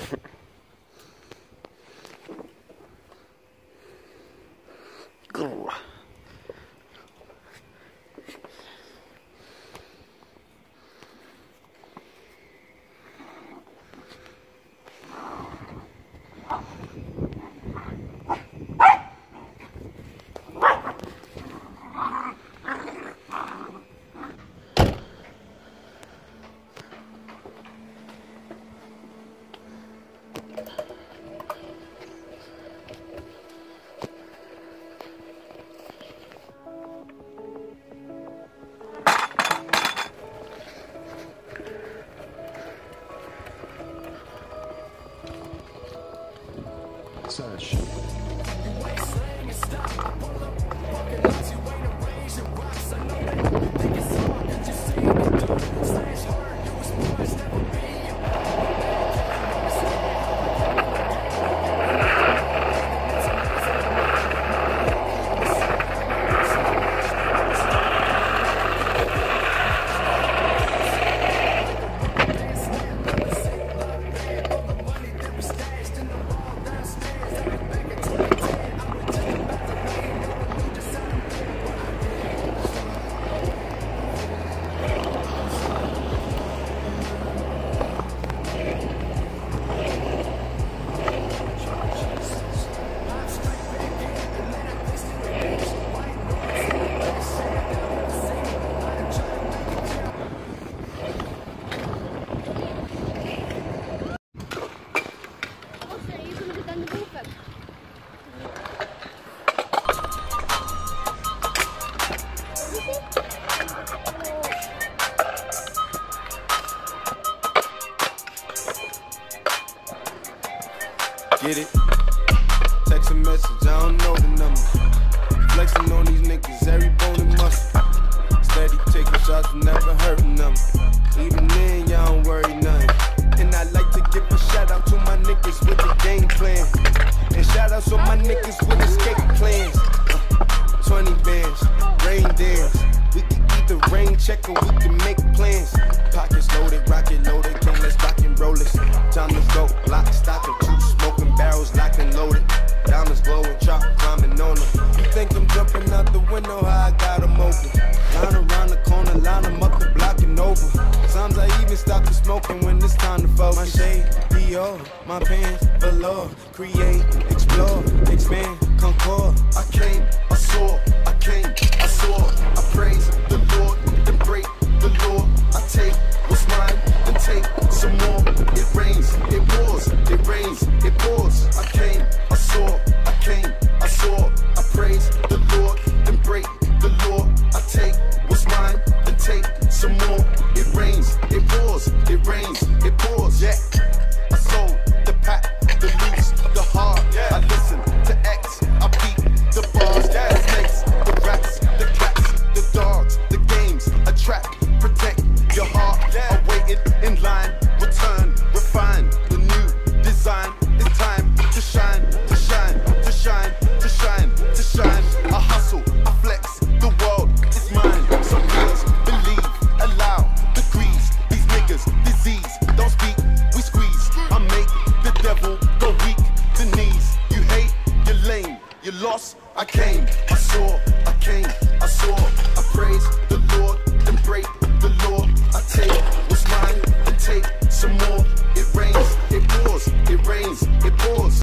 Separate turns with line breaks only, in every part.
Go.
Search.
Get it? Text a message, I don't know the number. Flexing on these niggas, every bone and muscle. Steady taking shots, never hurting them. Even then, y'all don't worry nothing. And I like to give a shout out to my niggas with the game plan. And shout outs to my niggas with escape plans. 20 bands, rain dance. We can either rain check or we can make plans. Pockets loaded, rocket loaded, can't let's rock and roll this. Time to go, lock, stock, and two smoking barrels, locked and loaded. Diamonds glowing, chop climbing on them. You think I'm jumping out the window, how I got them open. Line around the corner, line them up the block and over. Sometimes I even stop the smoking when it's time to focus. My shade, Dior, my pants, velour. Create, explore, expand, concord. I came, I saw, I came, I saw. I praise the Lord, then break the law. I take what's mine, then take some more. It rains, it pours, it rains, it pours. I came, I saw, I came, I saw. I praise the Lord, then break the law. I take what's mine, then take some more. It rains, it pours, it rains, it pours. Yeah, I sold the pack, the loose, the hard. Yeah. I listen to X, I beat the bars, the snakes, the rats, the cats, the dogs, the games, attract, protect your heart. I waited in line, return, refine the new design. It's time to shine, to shine, to shine, to shine, to shine. I hustle, I flex, the world is mine. So please believe, allow degrees. These niggas, disease, don't speak, we squeeze. I make the devil go weak, the knees. You hate, you're lame, you lost. I came, I saw, I came, I saw. I praise the Lord, then break the law. I take what's mine, then take some more. It rains, it pours, it rains, it pours.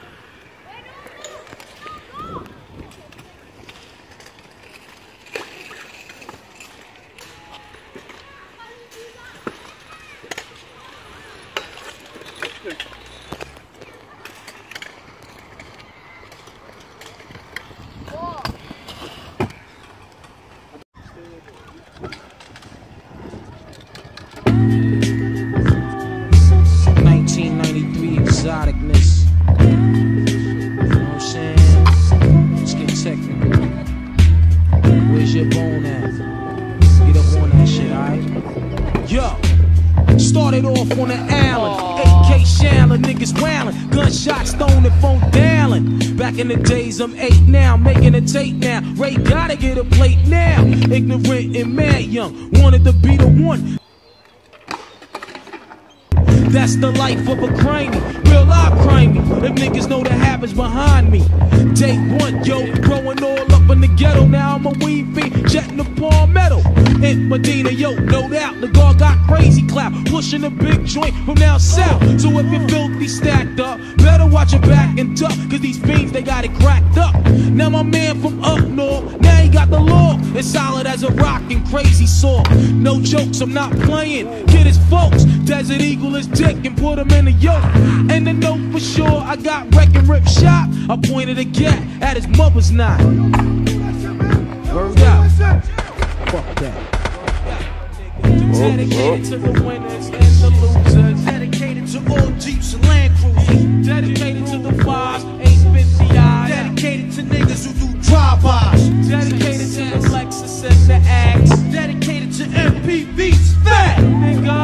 1993 exoticness. You know what I'm saying? Let's get technical. Where's your bone at? Get up on that shit, alright? Yo, started off on the island. AK shallin', niggas wildin'. Gunshots, stone and phone dialing. Back in the days, I'm 8 now, making a tape now. Ray gotta get a plate now. Ignorant and mad young, wanted to be the one. That's the life of a crimey, real life crimey. If niggas know the habits behind me. Day one, yo, growing all up in the ghetto. Now I'm a weed fiend, jetting the palmetto. In Medina, yo, no doubt, the guard got crazy clout, pushing a big joint from down south. So if you're filthy stacked up, better watch your back and duck, cause these fiends, they got it cracked up. Now my man from up north, now he got the law. It's solid as a rock and crazy saw. No jokes, I'm not playing. Kid his folks, Desert Eagle his dick and put him in a yoke. And the note for sure, I got wreck and rip shot. I pointed a gat at his mother's knot. Word out. Fuck that. Dedicated to the winners and the losers. Dedicated to all Jeeps and Land Cruisers. Dedicated to the 5s, 850i. Dedicated to niggas who do drive-bys. Dedicated to the Lexus and the Axe. Dedicated to MPVs. Fat nigga,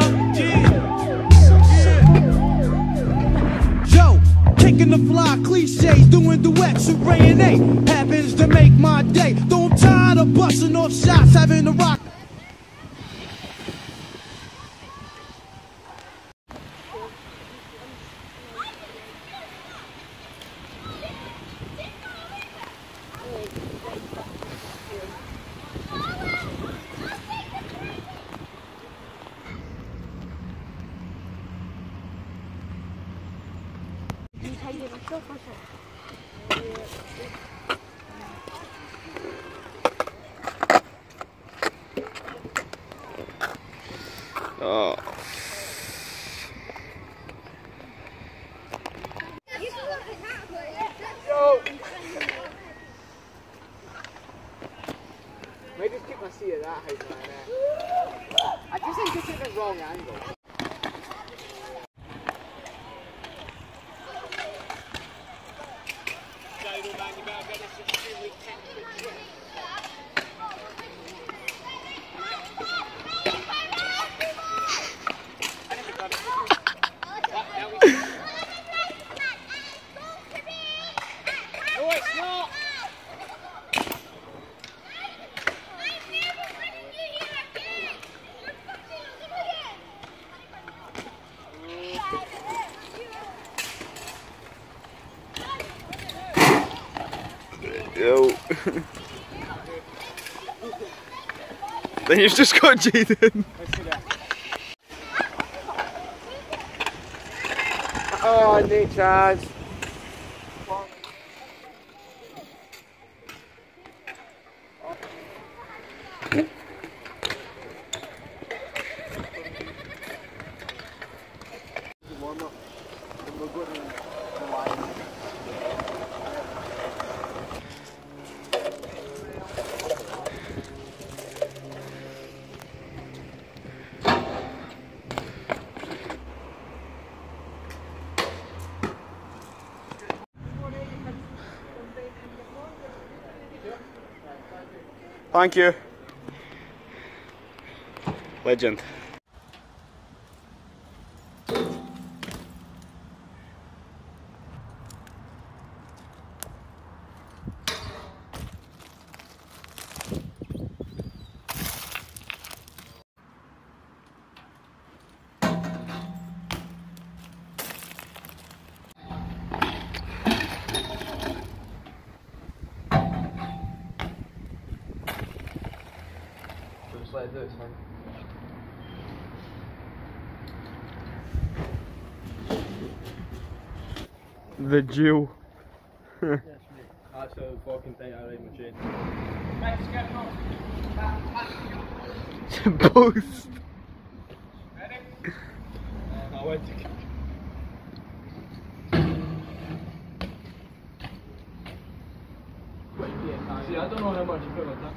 yeah. Yo, kicking the fly cliches, doing duets with Ray and A. Happens to make my day. Though I'm tired of busting off shots, having to rock.
Oh. Yo. Maybe just keep my seat at that height right there. I just think this is the wrong angle. Yo. Then you've just got Jaden. Oh, I need charge. Thank you. Legend. Like this, man. The Jew. Yes, mate. That's how fucking tight I ride my chain. Both. Ready? I went to. See, I don't know how much you put on that.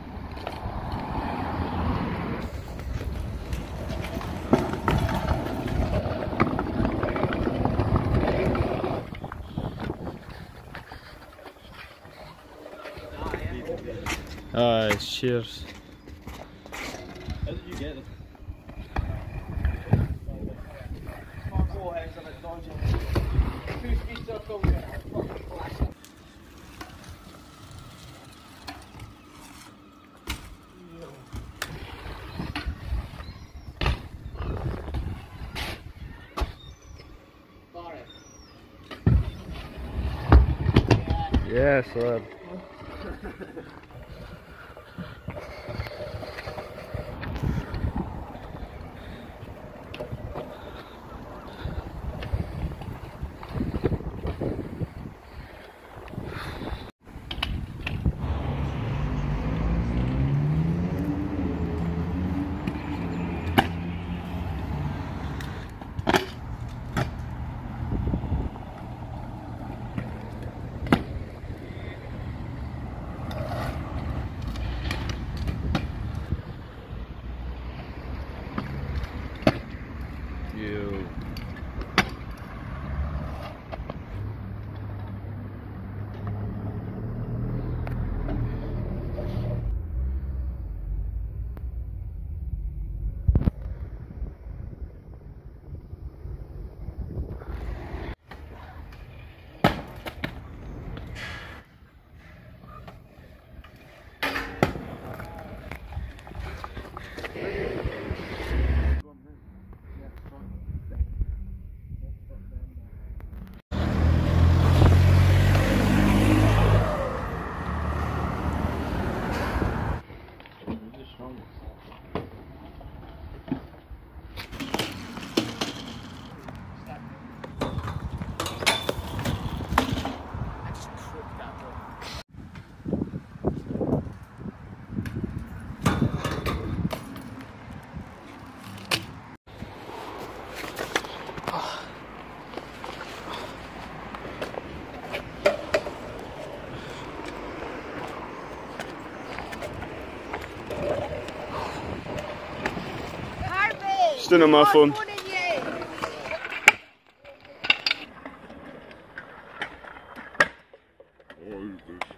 Cheers. How did you get them?
Yes, lad. You. Still on my phone. Oh,